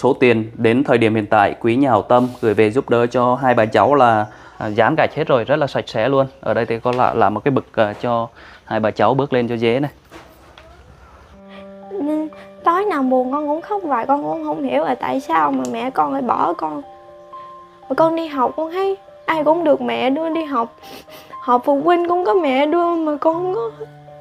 số tiền đến thời điểm hiện tại quý nhà hảo tâm gửi về giúp đỡ cho hai bà cháu là dán gạch hết rồi, rất là sạch sẽ luôn. Ở đây thì có làm một cái bậc cho hai bà cháu bước lên cho dễ này. Tối nào buồn con cũng khóc vậy, con cũng không hiểu là tại sao mà mẹ con lại bỏ con. Rồi con đi học con thấy ai cũng được mẹ đưa đi học, họp phụ huynh cũng có mẹ đưa mà con không có.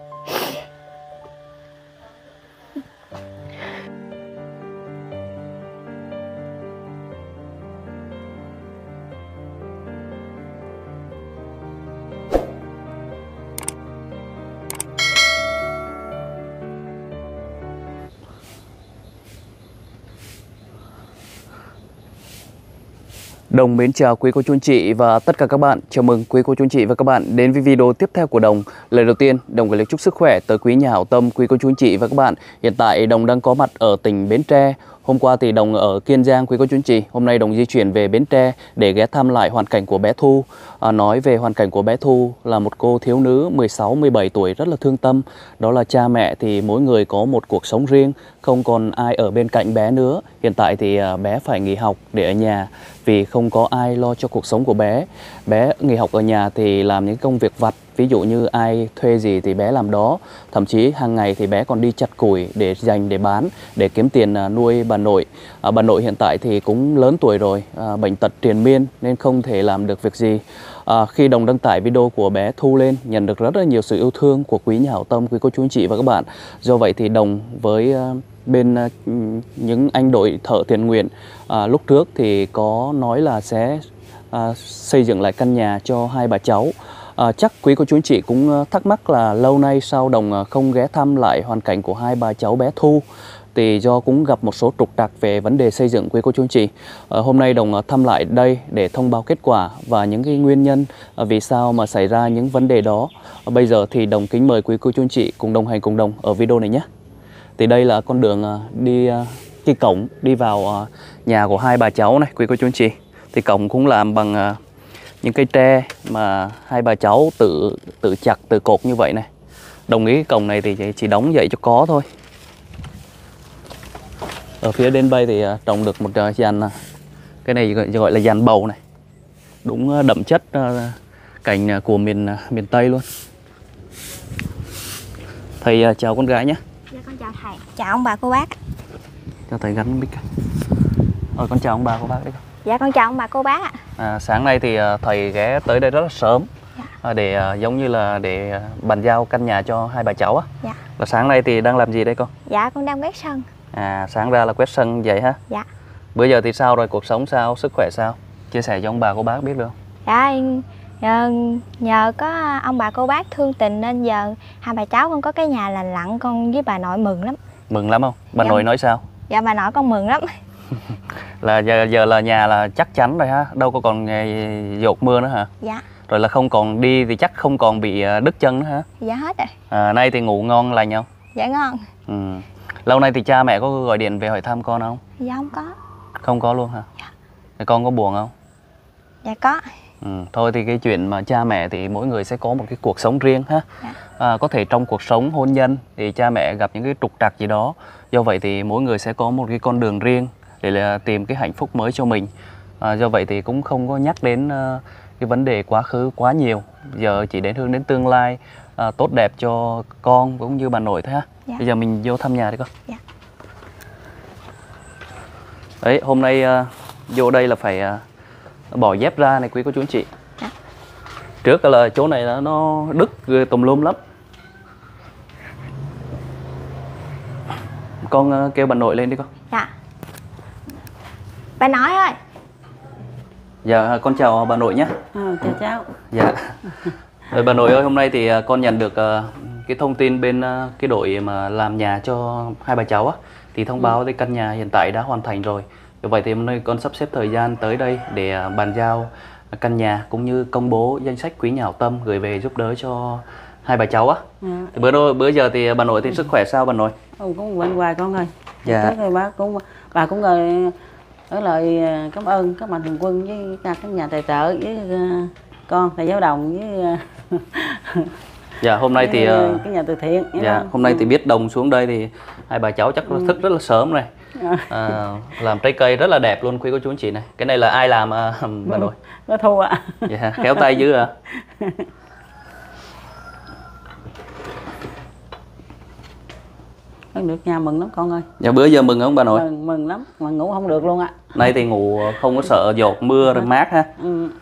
Đồng mến chào quý cô chú anh chị và tất cả các bạn. Chào mừng quý cô chú anh chị và các bạn đến với video tiếp theo của Đồng. Lời đầu tiên, Đồng gửi lời chúc sức khỏe tới quý nhà hảo tâm, quý cô chú anh chị và các bạn. Hiện tại Đồng đang có mặt ở tỉnh Bến Tre. Hôm qua thì Đồng ở Kiên Giang quý cô chú anh chị. Hôm nay Đồng di chuyển về Bến Tre để ghé thăm lại hoàn cảnh của bé Thu. Nói về hoàn cảnh của bé Thu là một cô thiếu nữ 16-17 tuổi rất là thương tâm. Đó là cha mẹ thì mỗi người có một cuộc sống riêng, không còn ai ở bên cạnh bé nữa. Hiện tại thì bé phải nghỉ học để ở nhà vì không có ai lo cho cuộc sống của bé. Bé nghỉ học ở nhà thì làm những công việc vặt, ví dụ như ai thuê gì thì bé làm đó. Thậm chí hàng ngày thì bé còn đi chặt củi để dành để bán, để kiếm tiền nuôi bà nội. Bà nội hiện tại thì cũng lớn tuổi rồi, bệnh tật triền miên nên không thể làm được việc gì. Khi Đồng đăng tải video của bé Thu lên, nhận được rất là nhiều sự yêu thương của quý nhà hảo tâm, quý cô chú anh chị và các bạn. Do vậy thì Đồng với bên những anh đội thợ thiện nguyện lúc trước thì có nói là sẽ xây dựng lại căn nhà cho hai bà cháu. Chắc quý cô chú anh chị cũng thắc mắc là lâu nay sao Đồng không ghé thăm lại hoàn cảnh của hai bà cháu bé Thu. Thì do cũng gặp một số trục trặc về vấn đề xây dựng quý cô chú anh chị. Hôm nay Đồng thăm lại đây để thông báo kết quả và những cái nguyên nhân vì sao mà xảy ra những vấn đề đó. Bây giờ thì Đồng kính mời quý cô chú anh chị cùng đồng hành cùng Đồng ở video này nhé. Thì đây là con đường đi cái cổng đi vào nhà của hai bà cháu này quý cô chú anh chị. Thì cổng cũng làm bằng những cây tre mà hai bà cháu tự chặt tự cột như vậy này. Đồng ý cái cổng này thì chỉ đóng vậy cho có thôi. Ở phía bên đây thì trồng được một dàn, cái này gọi là dàn bầu này. Đúng đậm chất cảnh của miền Tây luôn. Thầy chào con gái nhé. Dạ con chào thầy. Chào ông bà cô bác. Cho thầy gắn mic. Con chào ông bà cô bác đấy. Dạ con chào ông bà cô bác ạ. Sáng nay thì thầy ghé tới đây rất là sớm. Dạ. Để giống như là để bàn giao căn nhà cho hai bà cháu á. Dạ. Là sáng nay thì đang làm gì đây con? Dạ con đang quét sân. Sáng ra là quét sân vậy hả? Dạ. Bữa giờ thì sao rồi, cuộc sống sao, sức khỏe sao? Chia sẻ cho ông bà cô bác biết được không? Dạ nhờ có ông bà cô bác thương tình nên giờ hai bà cháu con có cái nhà lành lặn, con với bà nội mừng lắm. Mừng lắm không? Bà nội nói sao? Dạ bà nội con mừng lắm. Là giờ là nhà là chắc chắn rồi ha, đâu có còn dột mưa nữa hả? Dạ. Rồi là không còn đi thì chắc không còn bị đứt chân nữa hả? Dạ hết rồi. Nay thì ngủ ngon lành không? Dạ ngon. Lâu nay thì cha mẹ có gọi điện về hỏi thăm con không? Dạ không có. Không có luôn hả? Dạ. Thì con có buồn không? Dạ có. Thôi thì cái chuyện mà cha mẹ thì mỗi người sẽ có một cái cuộc sống riêng ha. Dạ. Có thể trong cuộc sống hôn nhân thì cha mẹ gặp những cái trục trặc gì đó. Do vậy thì mỗi người sẽ có một cái con đường riêng để là tìm cái hạnh phúc mới cho mình. Do vậy thì cũng không có nhắc đến cái vấn đề quá khứ quá nhiều. Giờ chỉ đến hướng đến tương lai tốt đẹp cho con cũng như bà nội thôi ha. Dạ. Bây giờ mình vô thăm nhà đi con. Dạ. Đấy, hôm nay vô đây là phải bỏ dép ra này quý cô chú anh chị. Dạ. Trước là chỗ này nó đứt tùm lum lắm. Con kêu bà nội lên đi con. Dạ. Bà nội ơi. Dạ con chào bà nội nhé. Chào cháu. Dạ. Rồi bà nội ơi, hôm nay thì con nhận được cái thông tin bên cái đội mà làm nhà cho hai bà cháu á, thì thông báo cái căn nhà hiện tại đã hoàn thành rồi. Vậy thì hôm nay con sắp xếp thời gian tới đây để bàn giao căn nhà cũng như công bố danh sách quý nhà hảo tâm gửi về giúp đỡ cho hai bà cháu á. Thì bữa giờ thì bà nội thì sức khỏe sao bà nội? Cũng quanh hoài con ơi. Dạ. Bà cũng gửi ở lời cảm ơn các mạnh thường quân với các nhà tài trợ với con thầy giáo đồng với dạ hôm nay thì cái nhà từ thiện. Dạ hôm nay thì biết Đồng xuống đây thì hai bà cháu chắc là thức rất là sớm này. Làm trái cây rất là đẹp luôn quý cô chú anh chị này. Cái này là ai làm bà nội? Nó Thu ạ. Dạ, khéo tay dữ à. Được nhà mừng lắm con ơi. Dạ, bữa giờ mừng không bà nội? Mừng lắm, mà ngủ không được luôn ạ. Nay thì ngủ không có sợ dột mưa rồi mát ha.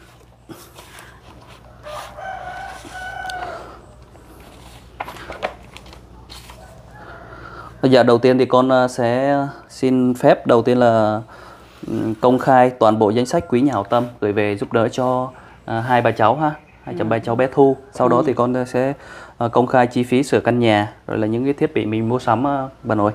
Bây giờ đầu tiên thì con sẽ xin phép đầu tiên là công khai toàn bộ danh sách quý nhà hảo tâm gửi về giúp đỡ cho hai bà cháu ha, hai bà cháu bé Thu. Sau đó thì con sẽ công khai chi phí sửa căn nhà rồi là những cái thiết bị mình mua sắm bà nội.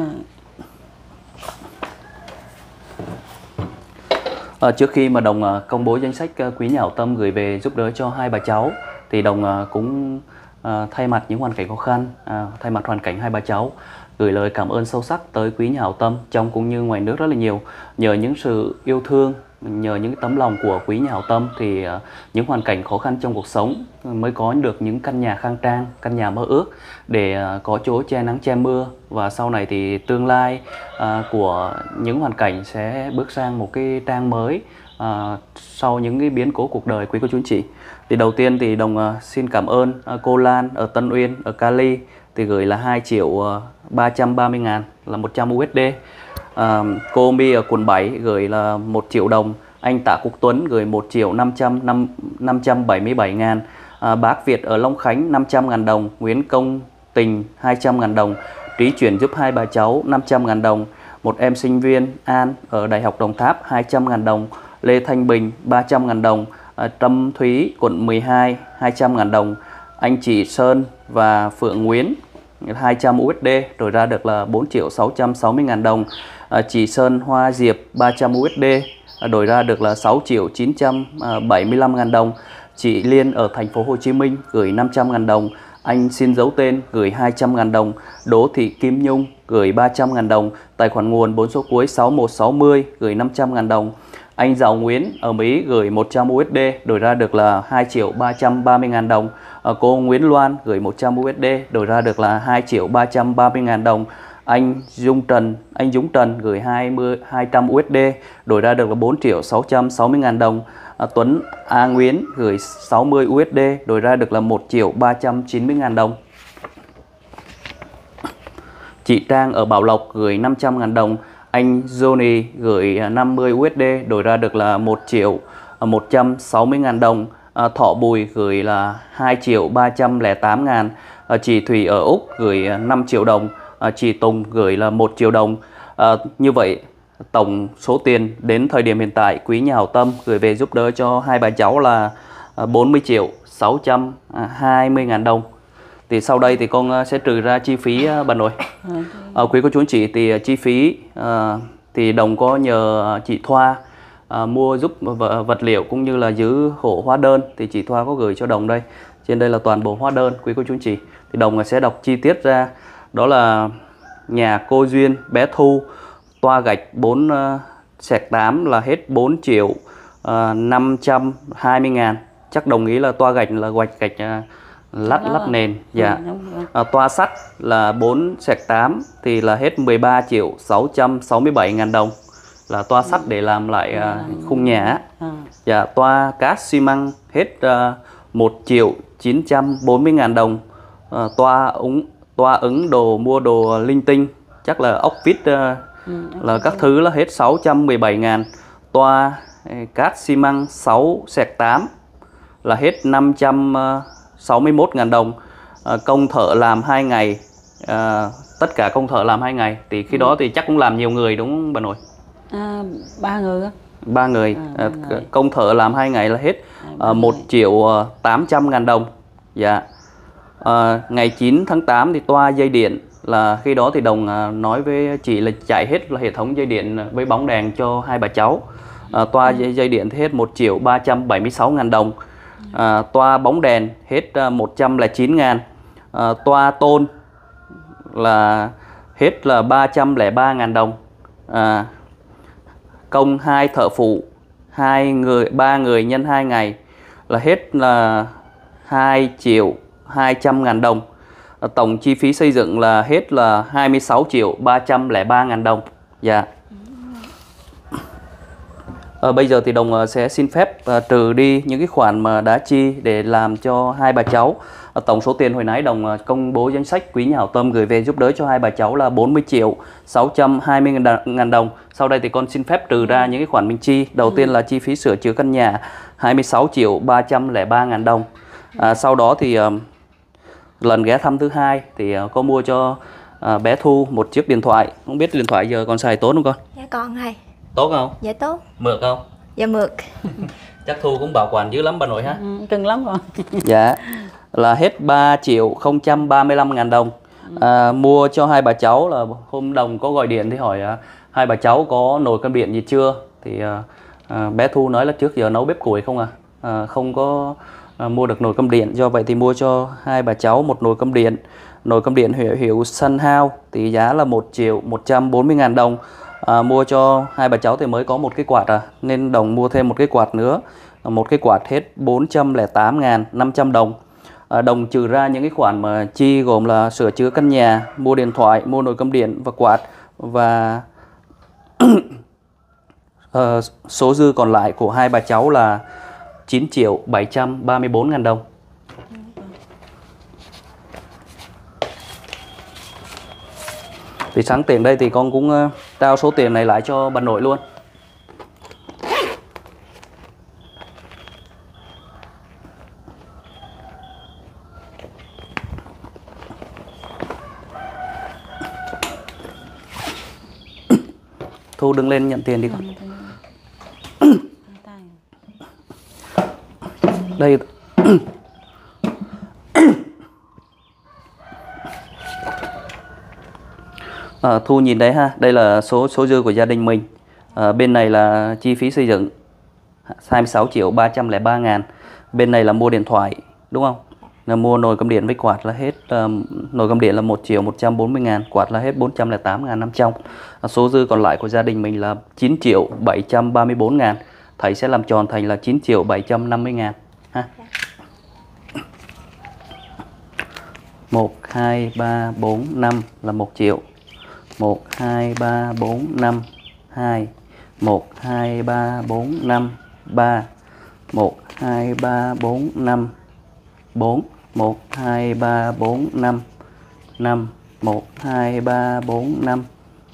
Trước khi mà Đồng công bố danh sách quý nhà hảo tâm gửi về giúp đỡ cho hai bà cháu thì Đồng cũng thay mặt những hoàn cảnh khó khăn, thay mặt hoàn cảnh hai bà cháu gửi lời cảm ơn sâu sắc tới quý nhà hảo tâm trong cũng như ngoài nước rất là nhiều. Nhờ những sự yêu thương, nhờ những tấm lòng của quý nhà hảo tâm thì những hoàn cảnh khó khăn trong cuộc sống mới có được những căn nhà khang trang, căn nhà mơ ước để có chỗ che nắng che mưa. Và sau này thì tương lai của những hoàn cảnh sẽ bước sang một cái trang mới sau những cái biến cố cuộc đời quý cô chú anh chị. Thì đầu tiên thì Đồng xin cảm ơn cô Lan ở Tân Uyên, ở Cali thì gửi là 2.330.000 là 100 USD. Cô My ở quận 7 gửi là 1 triệu đồng. Anh Tạ Quốc Tuấn gửi 1.577.000. Bác Việt ở Long Khánh 500.000 đồng. Nguyễn Công Tình 200.000 đồng. Trí chuyển giúp hai bà cháu 500.000 đồng. Một em sinh viên An ở Đại học Đồng Tháp 200.000 đồng. Lê Thanh Bình 300.000 đồng. Trâm Thúy quận 12 200.000 đồng. Anh chị Sơn và Phượng Nguyễn 200 USD rồi ra được là 4.660.000 đồng. Chị Sơn Hoa Diệp 300 USD đổi ra được là 6.975.000 đồng. Chị Liên ở thành phố Hồ Chí Minh gửi 500.000 đồng. Anh xin giấu tên gửi 200.000 đồng. Đỗ Thị Kim Nhung gửi 300.000 đồng. Tài khoản nguồn 4 số cuối 6160 gửi 500.000 đồng. Anh Giàu Nguyễn ở Mỹ gửi 100 USD đổi ra được là 2.330.000 đồng. Cô Nguyễn Loan gửi 100 USD đổi ra được là 2.330.000 đồng. Anh Dũng Trần gửi 200 USD đổi ra được là 4.660.000 đồng. Tuấn A Nguyễn gửi 60 USD đổi ra được là 1.390.000 đồng. Chị Trang ở Bảo Lộc gửi 500.000 đồng. Anh Johnny gửi 50 USD đổi ra được là 1.160.000 đồng. Thọ Bùi gửi là 2.308.000. Chị Thủy ở Úc gửi 5 triệu đồng. Chị Tùng gửi là 1 triệu đồng. Như vậy tổng số tiền đến thời điểm hiện tại quý nhà hảo tâm gửi về giúp đỡ cho hai bà cháu là 40.620.000 đồng. Thì sau đây thì con sẽ trừ ra chi phí bà nội. Quý cô chú anh chị thì chi phí thì Đồng có nhờ chị Thoa mua giúp vật liệu cũng như là giữ hộ hóa đơn thì chị Thoa có gửi cho Đồng đây. Trên đây là toàn bộ hóa đơn quý cô chú anh chị. Thì Đồng sẽ đọc chi tiết ra. Đó là nhà cô Duyên bé Thu toa gạch 4/8 là hết 4.520.000. Chắc đồng ý là toa gạch là gạch lát nền. Dạ. Toa sắt là 4/8 thì là hết 13.667.000 đồng. Là toa sắt để làm lại khung nhà. Dạ. Toa cát xi măng hết 1.940.000 đồng. Toa ứng đồ mua đồ linh tinh chắc là ốc vít là các thứ là hết 617.000. Toa cát xi măng 6/8 là hết 561.000 đồng. Công thợ làm 2 ngày, tất cả công thợ làm 2 ngày thì khi đó thì chắc cũng làm nhiều người đúng không bà nội? 3 người á. 3 người. Công thợ làm 2 ngày là hết 1.800.000 đồng. Dạ. Ngày 9 tháng 8 thì toa dây điện là khi đó thì Đồng nói với chị là chạy hết là hệ thống dây điện với bóng đèn cho hai bà cháu. Toa dây điện thì hết 1.376.000 đồng. Toa bóng đèn hết 109.000. Toa tôn là hết là 303.000 đồng. Công 2 thợ phụ 3 người nhân 2 ngày là hết là 2.200.000 đồng. Tổng chi phí xây dựng là hết là 26.303.000 đồng. Dạ. Bây giờ thì Đồng sẽ xin phép trừ đi những cái khoản mà đã chi để làm cho hai bà cháu. Tổng số tiền hồi nãy Đồng công bố danh sách Quý Nhà Hảo Tâm gửi về giúp đỡ cho hai bà cháu là 40 triệu 620 ngàn đồng. Sau đây thì con xin phép trừ ra những cái khoản mình chi. Đầu tiên là chi phí sửa chữa căn nhà 26 triệu 303 ngàn đồng. Sau đó thì lần ghé thăm thứ hai thì con mua cho bé Thu một chiếc điện thoại. Không biết điện thoại giờ con xài tốt không con? Dạ con thầy. Tốt không? Dạ tốt. Mượt không? Dạ mượt. Chắc Thu cũng bảo quản dữ lắm bà nội ha. Cưng lắm rồi. Dạ, là hết 3 triệu 035 ngàn đồng. Mua cho hai bà cháu là hôm Đồng có gọi điện thì hỏi hai bà cháu có nồi cơm điện gì chưa. Thì bé Thu nói là trước giờ nấu bếp củi không không có mua được nồi cơm điện. Do vậy thì mua cho hai bà cháu một nồi cơm điện. Nồi cơm điện hiệu Sunhouse thì giá là 1 triệu 140 ngàn đồng. Mua cho hai bà cháu thì mới có một cái quạt nên Đồng mua thêm một cái quạt nữa. Một cái quạt hết 408.500 đồng. Đồng trừ ra những cái khoản mà chi gồm là sửa chữa căn nhà, mua điện thoại, mua nồi cơm điện và quạt, và số dư còn lại của hai bà cháu là 9 triệu 734 ngàn đồng. Thì sẵn tiền đây thì con cũng trao số tiền này lại cho bà nội luôn. Thu đứng lên nhận tiền đi con. Đây. Thu nhìn đấy ha, đây là số dư của gia đình mình. Bên này là chi phí xây dựng 26 triệu 303 ngàn. Bên này là mua điện thoại đúng không? Là mua nồi cơm điện với quạt là hết, nồi cơm điện là 1 triệu 140 ngàn, quạt là hết 408.500. Số dư còn lại của gia đình mình là 9 triệu 734 ngàn. Thầy sẽ làm tròn thành là 9 triệu 750 ngàn ha. 1, 2, 3, 4, 5 là 1 triệu. 1, 2, 3, 4, 5, 2. 1, 2, 3, 4, 5, 3. 1, 2, 3, 4, 5, 4. 1, 2, 3, 4, 5, 5. 1, 2, 3, 4, 5,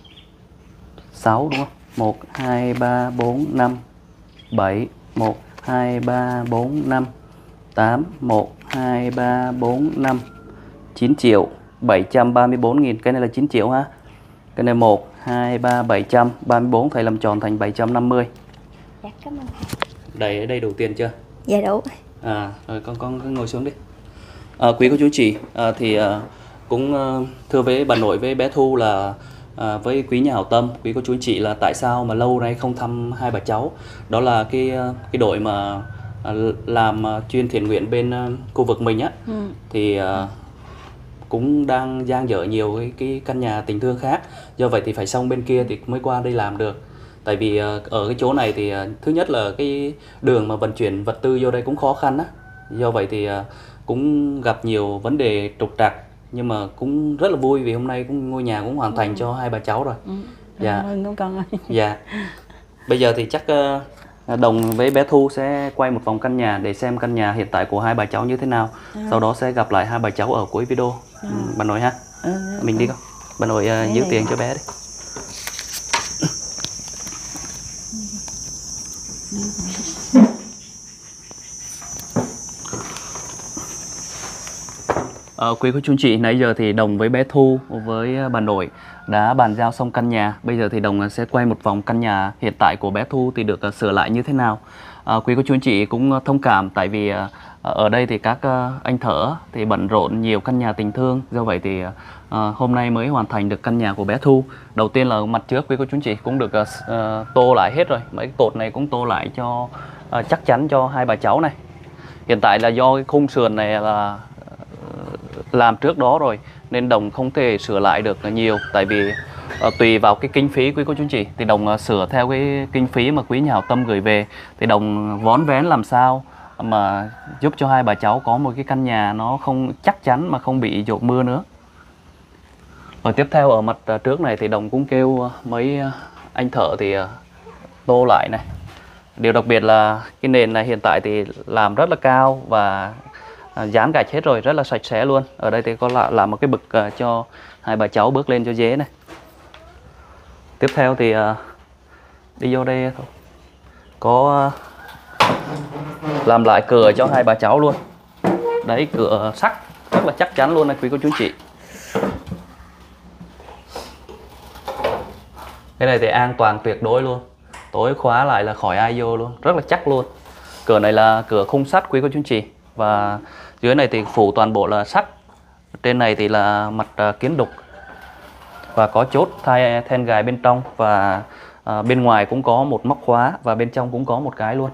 6 đúng không? 1, 2, 3, 4, 5, 7. 1, 2, 3, 4, 5, 8. 1, 2, 3, 4, 5, 9 triệu 734 nghìn. Cái này là 9 triệu ha. Cái này 1, 2, 3, 734. Thầy làm tròn thành 750. Dạ cảm ơn thầy. Đây đủ tiền chưa? Dạ đủ. Rồi con cứ ngồi xuống đi. Quý cô chú chị, thì cũng thưa với bà nội với bé Thu là với Quý Nhà Hảo Tâm, quý cô chú chị là tại sao mà lâu nay không thăm hai bà cháu. Đó là cái đội mà làm chuyên thiện nguyện bên khu vực mình á, thì cũng đang dang dở nhiều cái căn nhà tình thương khác. Do vậy thì phải xong bên kia thì mới qua đây làm được. Tại vì ở cái chỗ này thì thứ nhất là cái đường mà vận chuyển vật tư vô đây cũng khó khăn á. Do vậy thì cũng gặp nhiều vấn đề trục trặc. Nhưng mà cũng rất là vui vì hôm nay cũng ngôi nhà cũng hoàn thành cho hai bà cháu rồi. Dạ. Con ơi. Dạ. Bây giờ thì chắc Đồng với bé Thu sẽ quay một vòng căn nhà để xem căn nhà hiện tại của hai bà cháu như thế nào. Sau đó sẽ gặp lại hai bà cháu ở cuối video. Bà nội ha. Mình đi con. Bà nội giữ tiền cho bé đi. Quý cô chú anh chị, nãy giờ thì Đồng với bé Thu với bà nội đã bàn giao xong căn nhà. Bây giờ thì Đồng sẽ quay một vòng căn nhà hiện tại của bé Thu thì được sửa lại như thế nào. Quý cô chú anh chị cũng thông cảm, tại vì ở đây thì các anh thợ thì bận rộn nhiều căn nhà tình thương. Do vậy thì hôm nay mới hoàn thành được căn nhà của bé Thu. Đầu tiên là mặt trước quý cô chú anh chị cũng được tô lại hết rồi. Mấy cái cột này cũng tô lại cho chắc chắn cho hai bà cháu này. Hiện tại là do cái khung sườn này là làm trước đó rồi nên Đồng không thể sửa lại được nhiều. Tại vì tùy vào cái kinh phí quý cô chú anh chị thì Đồng sửa theo cái kinh phí mà Quý Nhà Hảo Tâm gửi về. Thì Đồng vón vén làm sao mà giúp cho hai bà cháu có một cái căn nhà nó không chắc chắn mà không bị dột mưa nữa. Rồi tiếp theo ở mặt trước này thì Đồng cũng kêu mấy anh thợ thì tô lại này. Điều đặc biệt là cái nền này hiện tại thì làm rất là cao và dán gạch hết rồi, rất là sạch sẽ luôn. Ở đây thì có làm một cái bậc cho hai bà cháu bước lên cho dễ này. Tiếp theo thì đi vô đây thôi. Có làm lại cửa cho hai bà cháu luôn. Đấy, cửa sắt rất là chắc chắn luôn này quý cô chú anh chị. Cái này thì an toàn tuyệt đối luôn. Tối khóa lại là khỏi ai vô luôn, rất là chắc luôn. Cửa này là cửa khung sắt quý cô chú anh chị. Và dưới này thì phủ toàn bộ là sắt. Trên này thì là mặt kiến đục. Và có chốt thay then gài bên trong. Và bên ngoài cũng có một móc khóa. Và bên trong cũng có một cái luôn.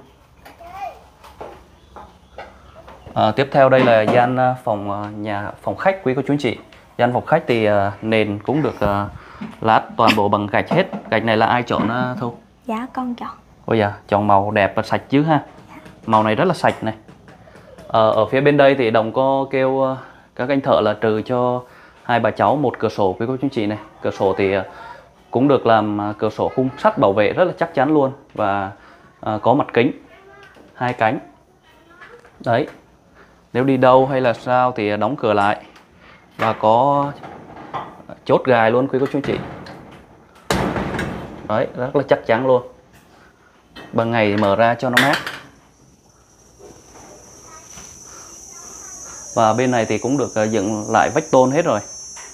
Tiếp theo đây là gian phòng khách quý cô chú anh chị. Gian phòng khách thì nền cũng được lát toàn bộ bằng gạch hết. Gạch này là ai chọn Thu? Dạ con chọn. Ôi da, chọn màu đẹp và sạch chứ ha. Màu này rất là sạch này. Ở phía bên đây thì Đồng có kêu các anh thợ là trừ cho hai bà cháu một cửa sổ quý cô chú anh chị này. Cửa sổ thì cũng được làm cửa sổ khung sắt bảo vệ rất là chắc chắn luôn. Và có mặt kính 2 cánh. Đấy, nếu đi đâu hay là sao thì đóng cửa lại. Và có chốt gài luôn quý cô chú anh chị. Đấy, rất là chắc chắn luôn. Ban ngày thì mở ra cho nó mát. Và bên này thì cũng được dựng lại vách tôn hết rồi.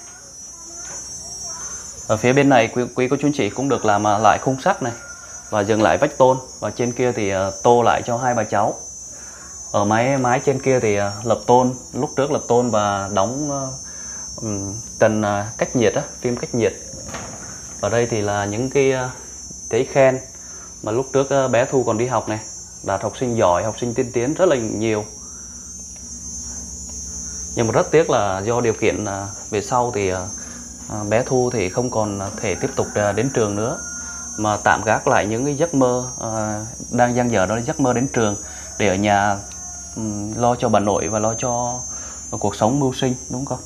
Ở phía bên này quý cô chú anh chị cũng được làm lại khung sắt này. Và dựng lại vách tôn. Và trên kia thì tô lại cho hai bà cháu. Ở mái trên kia thì lập tôn, lúc trước lập tôn và đóng trần cách nhiệt, phim cách nhiệt. Ở đây thì là những cái giấy khen mà lúc trước bé Thu còn đi học này, đạt học sinh giỏi, học sinh tiên tiến rất là nhiều. Nhưng mà rất tiếc là do điều kiện về sau thì bé Thu thì không còn thể tiếp tục đến trường nữa, mà tạm gác lại những cái giấc mơ đang dang dở, đó là giấc mơ đến trường để ở nhà lo cho bà nội và lo cho cuộc sống mưu sinh, đúng không?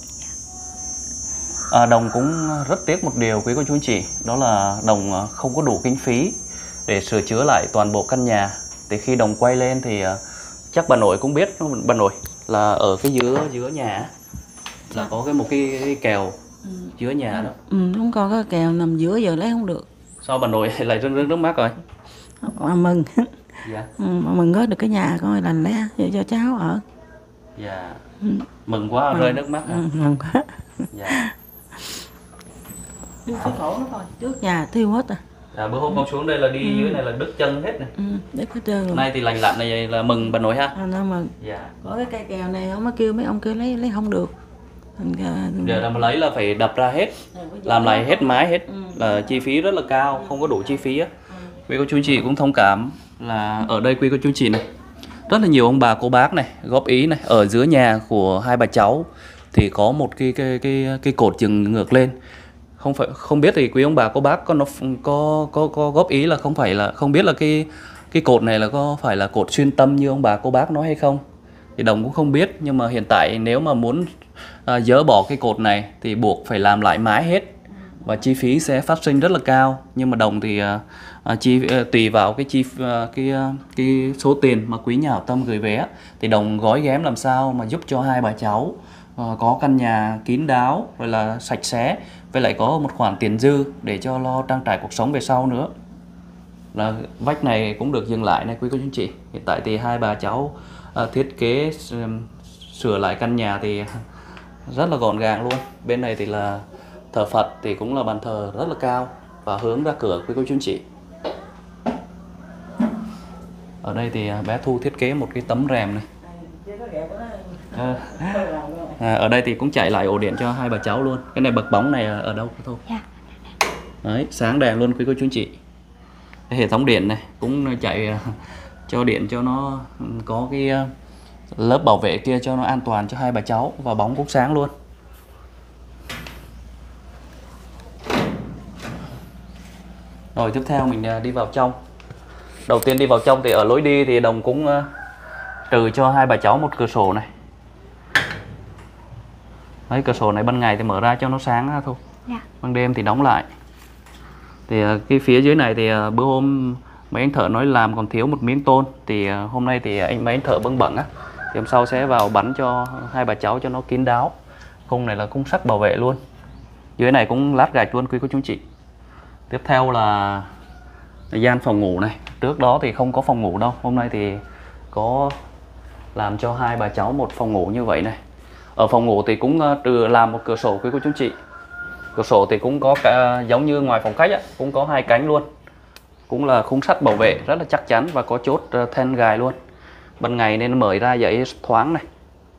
Đồng cũng rất tiếc một điều quý cô chú anh chị, đó là Đồng không có đủ kinh phí để sửa chữa lại toàn bộ căn nhà. Thì khi Đồng quay lên thì chắc bà nội cũng biết, bà nội là ở cái giữa nhà là có một cái kèo giữa nhà đó. Không có cái kèo nằm giữa giờ lấy không được. Sao bà nội lại rưng rưng nước mắt rồi? Mà mừng. Dạ. Mà mừng có được cái nhà coi lành lẽ cho cháu ở. Dạ. Mừng quá rơi nước mắt. Mừng quá. Dạ. Đưa cái phổ nó coi, trước nhà thiêu hết à. Bữa hôm con xuống đây là đi dưới này là đứt chân hết này. Đứt hết trơn rồi. Nay thì lành lặn này là mừng bà nội ha. Nó mừng. Dạ. Có cái cây kèo này ông mới kêu mấy ông kêu lấy không được. Giờ là mà lấy là phải đập ra hết, làm lại hết mái hết, là chi phí rất là cao, không có đủ chi phí á. Quý cô chú chị cũng thông cảm là ở đây quý cô chú chị này, rất là nhiều ông bà cô bác này góp ý này. Ở dưới nhà của hai bà cháu thì có một cái cột chừng ngược lên. Không biết thì quý ông bà cô bác có góp ý là không biết là cái cột này là có phải là cột xuyên tâm như ông bà cô bác nói hay không. Thì Đồng cũng không biết, nhưng mà hiện tại nếu mà muốn dỡ bỏ cái cột này thì buộc phải làm lại mái hết và chi phí sẽ phát sinh rất là cao. Nhưng mà Đồng thì tùy vào cái số tiền mà quý nhà hảo tâm gửi về thì Đồng gói ghém làm sao mà giúp cho hai bà cháu có căn nhà kín đáo rồi là sạch sẽ, với lại có một khoản tiền dư để cho lo trang trải cuộc sống về sau nữa. Là vách này cũng được dừng lại này quý cô chú chị. Hiện tại thì hai bà cháu thiết kế sửa lại căn nhà thì rất là gọn gàng luôn. Bên này thì là thờ Phật, thì cũng là bàn thờ rất là cao và hướng ra cửa quý cô chú chị. Ở đây thì bé Thu thiết kế một cái tấm rèm này. Ở đây thì cũng chạy lại ổ điện cho hai bà cháu luôn. Cái này bậc bóng này ở đâu Thu? Dạ. Đấy, sáng đèn luôn quý cô chú chị. Cái hệ thống điện này cũng chạy cho điện cho nó có cái lớp bảo vệ kia cho nó an toàn cho hai bà cháu, và bóng cũng sáng luôn. Rồi tiếp theo mình đi vào trong. Đầu tiên đi vào trong thì ở lối đi thì Đồng cũng trừ cho hai bà cháu một cửa sổ này. Đấy, cửa sổ này ban ngày thì mở ra cho nó sáng thôi. Dạ. Ban đêm thì đóng lại. Thì cái phía dưới này thì bữa hôm mấy anh thợ nói làm còn thiếu một miếng tôn, thì hôm nay thì mấy anh thợ bưng bẩn á, thì hôm sau sẽ vào bắn cho hai bà cháu cho nó kín đáo. Khung này là khung sắt bảo vệ luôn, dưới này cũng lát gạch luôn quý cô chú anh chị. Tiếp theo là gian phòng ngủ này. Trước đó thì không có phòng ngủ đâu, hôm nay thì có làm cho hai bà cháu một phòng ngủ như vậy này. Ở phòng ngủ thì cũng làm một cửa sổ quý cô chú anh chị. Cửa sổ thì cũng có cả giống như ngoài phòng khách á, cũng có hai cánh luôn. Cũng là khung sắt bảo vệ rất là chắc chắn và có chốt then gài luôn. Ban ngày nên mở ra dậy thoáng này.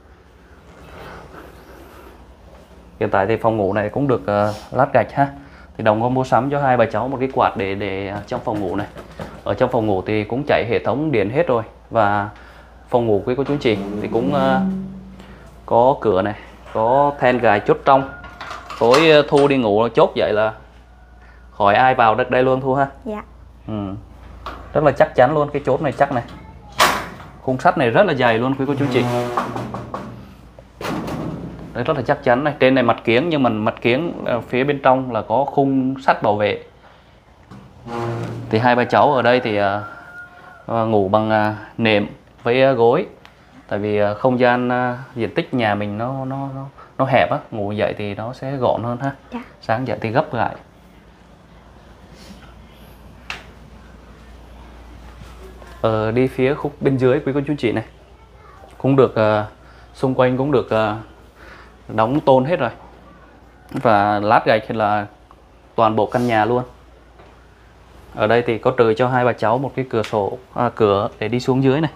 Hiện tại thì phòng ngủ này cũng được lát gạch ha. Thì Đồng có mua sắm cho hai bà cháu một cái quạt để trong phòng ngủ này. Ở trong phòng ngủ thì cũng chạy hệ thống điện hết rồi. Và phòng ngủ quý cô chú anh chị thì cũng có cửa này, có then gài chốt trong. Tối Thu đi ngủ chốt vậy là khỏi ai vào được đây luôn Thu ha. Dạ. Rất là chắc chắn luôn, cái chốt này chắc này. Khung sắt này rất là dày luôn quý cô chú anh chị. Đấy, rất là chắc chắn này. Trên này mặt kiếng, nhưng mà mặt kiếng phía bên trong là có khung sắt bảo vệ. Thì hai bà cháu ở đây thì ngủ bằng nệm với gối. Tại vì không gian diện tích nhà mình nó hẹp á, ngủ dậy thì nó sẽ gọn hơn ha. Dạ. Sáng dậy thì gấp lại. Đi phía khúc bên dưới quý cô chú chị này cũng được xung quanh cũng được đóng tôn hết rồi, và lát gạch là toàn bộ căn nhà luôn. Ở đây thì có trừ cho hai bà cháu một cái cửa để đi xuống dưới này.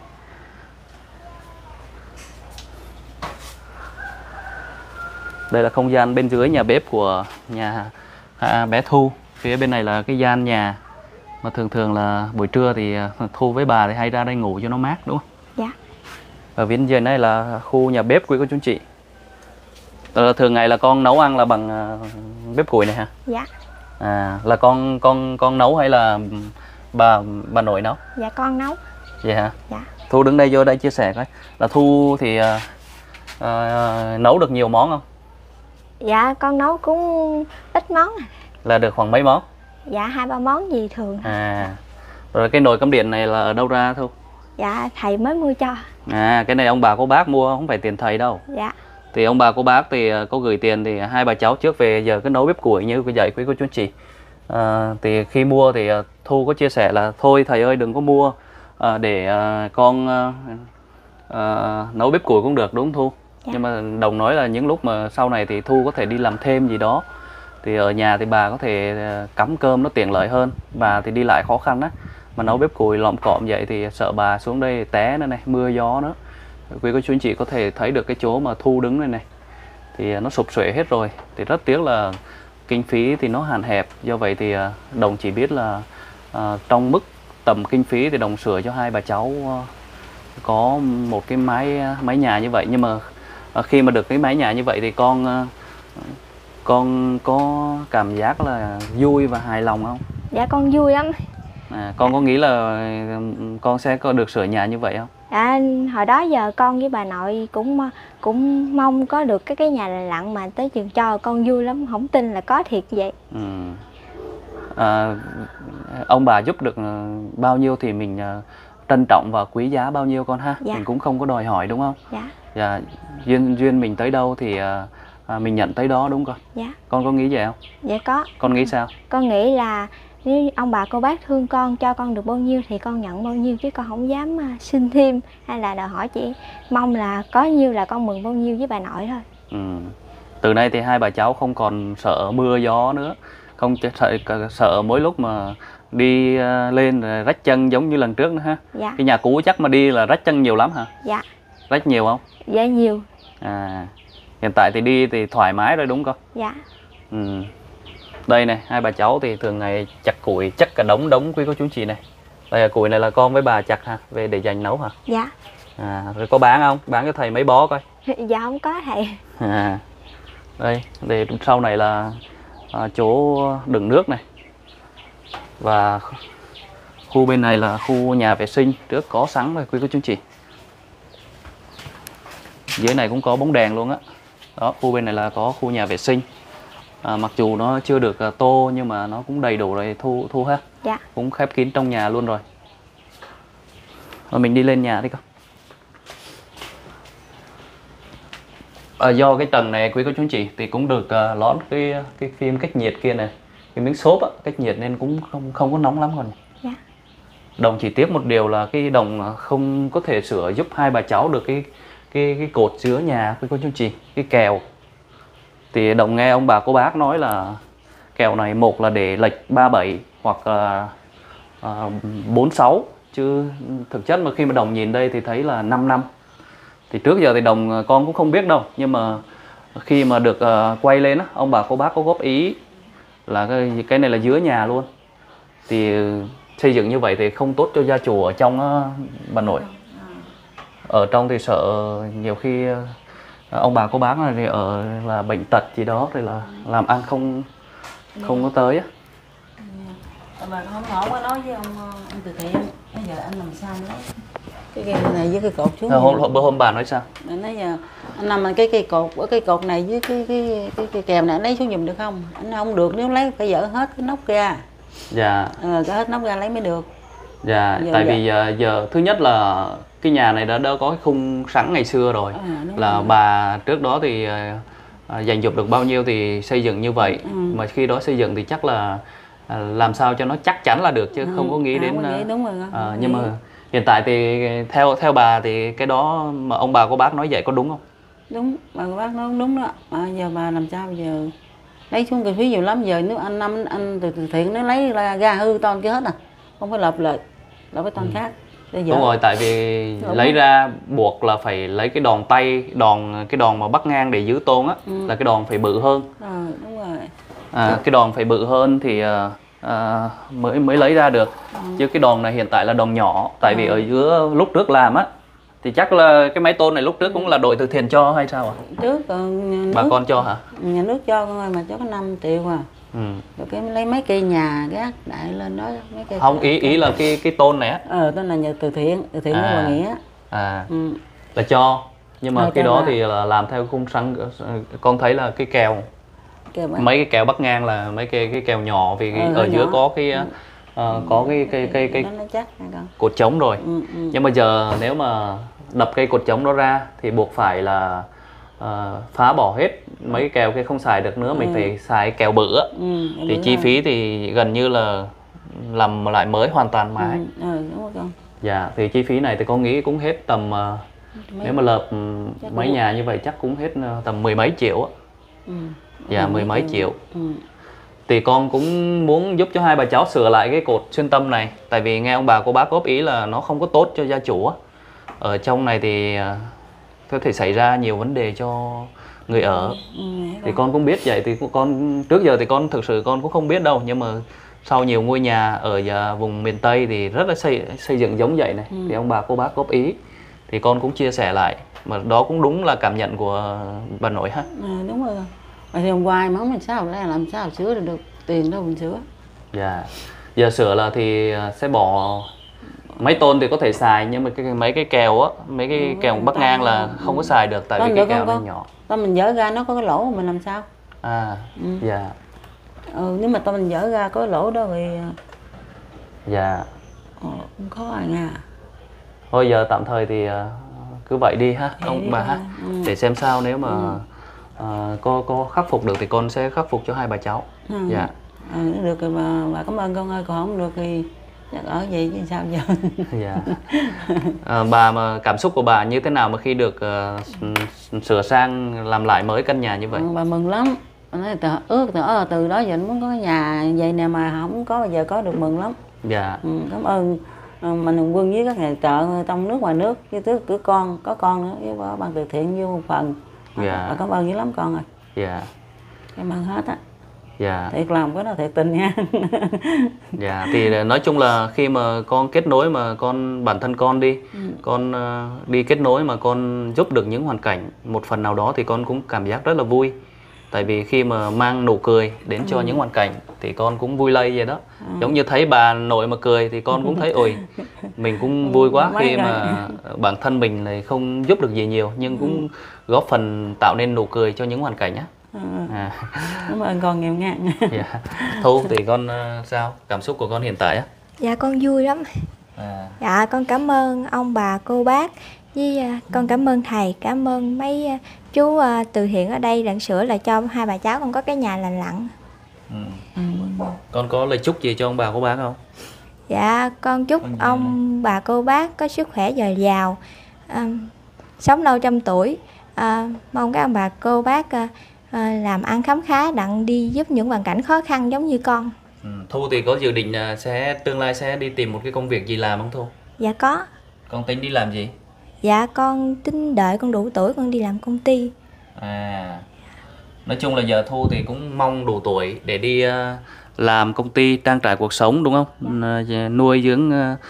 Đây là không gian bên dưới nhà bếp của nhà bé Thu. Phía bên này là cái gian nhà mà thường là buổi trưa thì Thu với bà thì hay ra đây ngủ cho nó mát đúng không? Dạ. Ở bên dưới này là khu nhà bếp quý cô chú anh chị. Thường ngày là con nấu ăn là bằng bếp củi này hả? Dạ. Là con nấu hay là bà nội nấu? Dạ con nấu. Vậy hả? Dạ. Thu đứng đây vô đây chia sẻ coi. Là Thu thì nấu được nhiều món không? Dạ con nấu cũng ít món. Là được khoảng mấy món? Dạ 2-3 món gì thường. Rồi cái nồi cơm điện này là ở đâu ra Thu? Dạ thầy mới mua cho. Cái này ông bà cô bác mua, không phải tiền thầy đâu. Dạ. Thì ông bà cô bác thì có gửi tiền, thì hai bà cháu trước về giờ cứ nấu bếp củi như vậy quý cô chú anh chị. Thì khi mua thì Thu có chia sẻ là thôi thầy ơi đừng có mua để con nấu bếp củi cũng được, đúng không Thu? Dạ. Nhưng mà Đồng nói là những lúc mà sau này thì Thu có thể đi làm thêm gì đó, thì ở nhà thì bà có thể cắm cơm nó tiện lợi hơn. Bà thì đi lại khó khăn á, mà nấu bếp củi lọm cọm vậy thì sợ bà xuống đây té nữa này, mưa gió nữa. Quý cô chú anh chị có thể thấy được cái chỗ mà Thu đứng này này thì nó sụp xuể hết rồi. Thì rất tiếc là kinh phí thì nó hạn hẹp. Do vậy thì Đồng chỉ biết là trong mức tầm kinh phí thì Đồng sửa cho hai bà cháu có một cái mái nhà như vậy. Nhưng mà khi mà được cái mái nhà như vậy thì con có cảm giác là vui và hài lòng không? Dạ con vui lắm. Con có nghĩ là con sẽ có được sửa nhà như vậy không? Dạ hồi đó giờ con với bà nội cũng mong có được cái nhà lành lặn, mà tới chừng cho con vui lắm, không tin là có thiệt vậy. Ông bà giúp được bao nhiêu thì mình trân trọng và quý giá bao nhiêu con ha. Dạ. Mình cũng không có đòi hỏi đúng không? Dạ. Dạ. Duyên mình tới đâu thì mình nhận tới đó đúng không con? Dạ. Con có nghĩ vậy không? Dạ có. Con nghĩ sao? Con nghĩ là nếu ông bà cô bác thương con, cho con được bao nhiêu thì con nhận bao nhiêu, chứ con không dám xin thêm hay là đòi hỏi, chỉ mong là có nhiêu là con mừng bao nhiêu với bà nội thôi. Từ nay thì hai bà cháu không còn sợ mưa gió nữa, không sợ mỗi lúc mà đi lên rồi rách chân giống như lần trước nữa ha. Dạ. Cái nhà cũ chắc mà đi là rách chân nhiều lắm hả? Dạ. Rách nhiều không? Dạ nhiều. Hiện tại thì đi thì thoải mái rồi đúng không? Dạ. Đây này, hai bà cháu thì thường ngày chặt củi, chắc cả đống quý cô chú chị này. Đây là củi này là con với bà chặt hả? Về để dành nấu hả? Dạ. Rồi có bán không? Bán cho thầy mấy bó coi. Dạ không có thầy. Đây, để sau này là chỗ đựng nước này. Và khu bên này là khu nhà vệ sinh, trước có sẵn rồi quý cô chú chị. Dưới này cũng có bóng đèn luôn á. Đó, khu bên này là có khu nhà vệ sinh. Mặc dù nó chưa được tô nhưng mà nó cũng đầy đủ rồi Thu ha. Dạ. Cũng khép kín trong nhà luôn rồi. Rồi mình đi lên nhà đi con. Do cái tầng này quý cô chú anh chị thì cũng được lót cái phim cách nhiệt kia này, cái miếng xốp á, cách nhiệt nên cũng không có nóng lắm con. Dạ. Đồng chỉ tiếc một điều là cái Đồng không có thể sửa giúp hai bà cháu được cái cột giữa nhà quý cô chú anh chị, cái kèo. Thì Đồng nghe ông bà cô bác nói là kèo này một là để lệch 37 hoặc là 46, chứ thực chất mà khi mà Đồng nhìn đây thì thấy là 5 năm. Thì trước giờ thì Đồng con cũng không biết đâu, nhưng mà khi mà được quay lên á, ông bà cô bác có góp ý là cái này là giữa nhà luôn. Thì xây dựng như vậy thì không tốt cho gia chủ ở trong bà nội. Ở trong thì sợ nhiều khi ông bà cô bác này thì ở là bệnh tật gì đó, thì là làm ăn không có tới á. Mà không có nói với ông từ thiện, bây giờ anh làm sao lấy cái này với cái cột xuống. Bữa hôm bà nói sao? Nói giờ anh nằm cái cột ở cái cột này với cái kèm này anh lấy xuống giùm được không? Anh không được, nếu lấy phải dỡ hết cái nóc ra. Dạ. Cái hết nóc ra lấy mới được. Dạ, tại vì giờ thứ nhất là cái nhà này đã có cái khung sẵn ngày xưa rồi. Là rồi. Bà trước đó thì dành dụm được bao nhiêu thì xây dựng như vậy. Mà khi đó xây dựng thì chắc là làm sao cho nó chắc chắn là được, chứ không có nghĩ đến đúng rồi. Nhưng mà hiện tại thì theo bà thì cái đó mà ông bà cô bác nói vậy có đúng không? Đúng, bà cô bác nói đúng đó. Mà giờ bà làm sao bây giờ lấy xuống kinh phí nhiều lắm. Giờ nếu anh từ thiện nó lấy ra hư ton kia hết à, không phải lợp cái ton khác. Đúng rồi, tại vì lấy ra buộc là phải lấy cái đòn tay, cái đòn mà bắt ngang để giữ tôn á, là cái đòn phải bự hơn. Đúng rồi. Cái đòn phải bự hơn thì mới lấy ra được. Chứ cái đòn này hiện tại là đòn nhỏ, tại vì ở giữa lúc trước làm á thì chắc là cái máy tôn này lúc trước cũng là đội từ thiện cho hay sao ạ? Trước bà con cho hả? Nhà nước cho con ơi, mà cho có 5 triệu à. Rồi cái lấy mấy cây nhà gác đại lên đó mấy cây. Không, ý là cái tôn này á. Tôn là nhà từ thiện của bà Nghĩa. Là cho, nhưng mà cái đó thì là làm theo khung sẵn. Con thấy là cái kèo mấy cái kèo bắt ngang là mấy cái kèo nhỏ, vì ở giữa có cái có cái cột trống rồi. Nhưng mà giờ nếu mà đập cây cột trống đó ra thì buộc phải là phá bỏ hết mấy cái kèo kia, không xài được nữa, mình phải xài kèo bự á. Thì chi phí thì gần như là làm lại mới hoàn toàn mái. Đúng rồi con. Dạ, thì chi phí này thì con nghĩ cũng hết tầm nếu mà lợp mấy nhà như vậy chắc cũng hết tầm 10 mấy triệu á. Dạ, 10 mấy triệu. Thì con cũng muốn giúp cho hai bà cháu sửa lại cái cột xuyên tâm này, tại vì nghe ông bà cô bác góp ý là nó không có tốt cho gia chủ á. Ở trong này thì có thể xảy ra nhiều vấn đề cho người ở. Thì con cũng biết vậy, thì con trước giờ thì con thực sự con cũng không biết đâu, nhưng mà sau nhiều ngôi nhà ở vùng miền Tây thì rất là xây dựng giống vậy này. Thì ông bà cô bác góp ý thì con cũng chia sẻ lại, mà đó cũng đúng là cảm nhận của bà nội ha. Đúng rồi. Thì hôm qua mà mình sao làm sao sửa được tiền đâu mình sửa. Dạ. Giờ sửa là thì sẽ bỏ mấy tôn thì có thể xài, nhưng mà mấy cái kèo á, mấy cái kèo bắt ngang là không có xài được, tại vì cái kèo nó nhỏ. Mình dỡ ra nó có cái lỗ mình làm sao? Dạ. Nếu mà mình dỡ ra có cái lỗ đó thì dạ không khó ai nha. Thôi giờ tạm thời thì cứ vậy đi ha, ông bà ha. Để xem sao, nếu mà có khắc phục được thì con sẽ khắc phục cho hai bà cháu. Dạ. Được rồi bà cảm ơn con ơi, còn không được thì chắc ở vậy chứ sao giờ. Dạ. Bà mà cảm xúc của bà như thế nào mà khi được sửa sang làm lại mới căn nhà như vậy? Bà mừng lắm. Nói từ đó giờ muốn có cái nhà vậy nè mà không có, bây giờ có được mừng lắm. Dạ. Cảm ơn Mạnh Thường Quân với các nhà trợ trong nước ngoài nước, với cứ con có con nữa với ban từ thiện vô một phần. Dạ. Bà cảm ơn dữ lắm con ơi. Dạ. Cảm ơn hết á. Dạ. Thiệt lòng cái đó thiệt tình nha. Dạ, thì nói chung là khi mà con kết nối, mà bản thân con đi, con đi kết nối mà con giúp được những hoàn cảnh một phần nào đó thì con cũng cảm giác rất là vui. Tại vì khi mà mang nụ cười đến cho những hoàn cảnh thì con cũng vui lây vậy đó. Giống như thấy bà nội mà cười thì con cũng thấy ôi mình cũng vui quá, khi mà bản thân mình này không giúp được gì nhiều nhưng cũng góp phần tạo nên nụ cười cho những hoàn cảnh á. À. Cảm ơn con nghèo ngan. Dạ. Thu thì con sao? Cảm xúc của con hiện tại á? Dạ con vui lắm. À. Dạ con cảm ơn ông bà cô bác với con cảm ơn thầy, cảm ơn mấy chú từ thiện ở đây đặng sửa là cho hai bà cháu con có cái nhà lành lặn. Con có lời chúc gì cho ông bà cô bác không? Dạ con chúc ông bà cô bác có sức khỏe dồi dào, sống lâu trăm tuổi. Mong các ông bà cô bác làm ăn khấm khá đặng đi giúp những hoàn cảnh khó khăn giống như con. Thu thì có dự định tương lai sẽ đi tìm một cái công việc gì làm không Thu? Dạ có. Con tính đi làm gì? Dạ con tính đợi con đủ tuổi con đi làm công ty. À, nói chung là giờ Thu thì cũng mong đủ tuổi để đi làm công ty trang trải cuộc sống đúng không? Nuôi dưỡng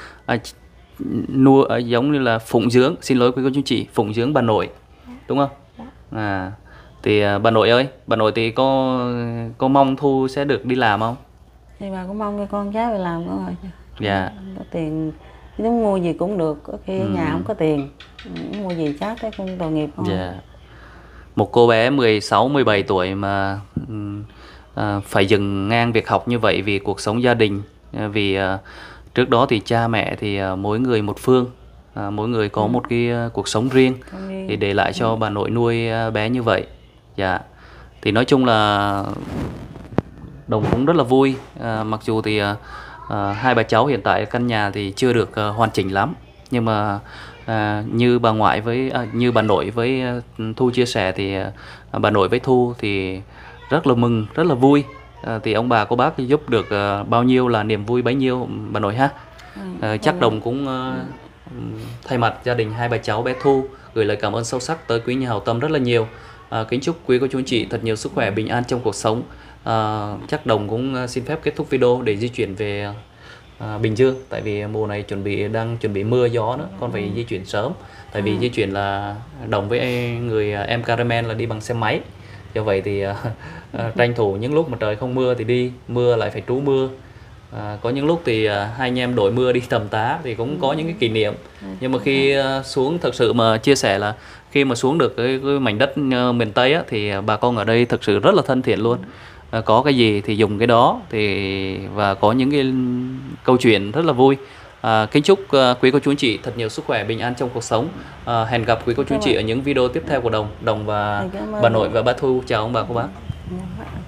giống như là phụng dưỡng, xin lỗi quý cô chú chị, phụng dưỡng bà nội đúng không? À, thì bà nội ơi, bà nội thì có mong Thu sẽ được đi làm không? Thì bà cũng mong cho con cháu đi làm con ơi. Dạ. Có tiền, muốn mua gì cũng được, có khi ở nhà không có tiền, muốn mua gì chắc cái con tội nghiệp con. Dạ. Một cô bé 16, 17 tuổi mà phải dừng ngang việc học như vậy vì cuộc sống gia đình, vì trước đó thì cha mẹ thì mỗi người một phương, mỗi người có một cái cuộc sống riêng thì để lại cho bà nội nuôi bé như vậy. Dạ. Thì nói chung là Đồng cũng rất là vui, mặc dù thì hai bà cháu hiện tại căn nhà thì chưa được hoàn chỉnh lắm, nhưng mà như bà ngoại với như bà nội với Thu chia sẻ thì bà nội với Thu thì rất là mừng, rất là vui. Thì ông bà cô bác giúp được bao nhiêu là niềm vui bấy nhiêu bà nội ha. Chắc Đồng cũng thay mặt gia đình hai bà cháu bé Thu gửi lời cảm ơn sâu sắc tới quý nhà hảo tâm rất là nhiều. Kính chúc quý cô chú anh chị thật nhiều sức khỏe, bình an trong cuộc sống. Chắc Đồng cũng xin phép kết thúc video để di chuyển về Bình Dương, tại vì mùa này đang chuẩn bị mưa gió nữa, con phải di chuyển sớm. Tại vì di chuyển là Đồng với người em Caramel là đi bằng xe máy, do vậy thì tranh thủ những lúc mà trời không mưa thì đi, mưa lại phải trú mưa. Có những lúc thì hai anh em đổi mưa đi tầm tá thì cũng có những cái kỷ niệm. Nhưng mà khi xuống, thật sự mà chia sẻ là khi mà xuống được cái mảnh đất miền Tây á, thì bà con ở đây thực sự rất là thân thiện luôn. Có cái gì thì dùng cái đó, và có những cái câu chuyện rất là vui. Kính chúc quý cô chú anh chị thật nhiều sức khỏe, bình an trong cuộc sống. Hẹn gặp quý cô chú anh chị ở những video tiếp theo của Đồng và bà nội và bà Thu. Chào ông bà cô bác.